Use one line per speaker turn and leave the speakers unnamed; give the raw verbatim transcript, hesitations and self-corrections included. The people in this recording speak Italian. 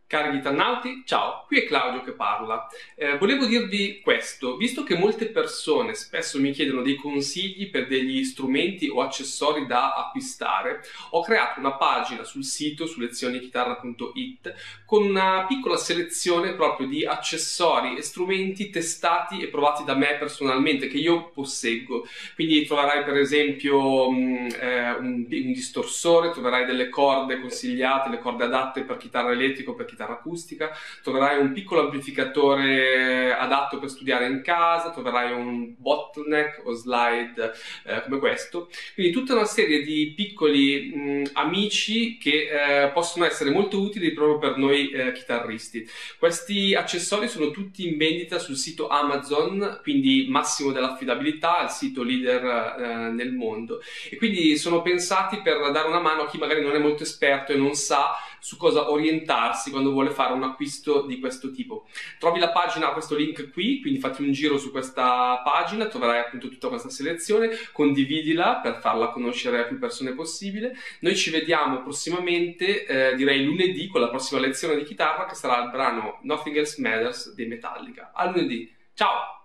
Cari gitannauti, ciao, qui è Claudio che parla. Eh, volevo dirvi questo, visto che molte persone spesso mi chiedono dei consigli per degli strumenti o accessori da acquistare, ho creato una pagina sul sito su lezionichitarra punto it con una piccola selezione proprio di accessori e strumenti testati e provati da me personalmente, che io posseggo. Quindi troverai per esempio mh, eh, un, un distorsore, troverai delle corde consigliate, le corde adatte per chitarra elettrica o per chitarra acustica, troverai un piccolo amplificatore adatto per studiare in casa, troverai un bottleneck o slide eh, come questo, quindi tutta una serie di piccoli mh, amici che eh, possono essere molto utili proprio per noi eh, chitarristi. Questi accessori sono tutti in vendita sul sito Amazon, quindi massimo dell'affidabilità, il sito leader eh, nel mondo, e quindi sono pensati per dare una mano a chi magari non è molto esperto e non sa su cosa orientarsi quando vuole fare un acquisto di questo tipo. Trovi la pagina, questo link qui, quindi fatti un giro su questa pagina, troverai appunto tutta questa selezione, condividila per farla conoscere a più persone possibile. Noi ci vediamo prossimamente, eh, direi lunedì, con la prossima lezione di chitarra, che sarà il brano Nothing Else Matters dei Metallica. A lunedì, ciao!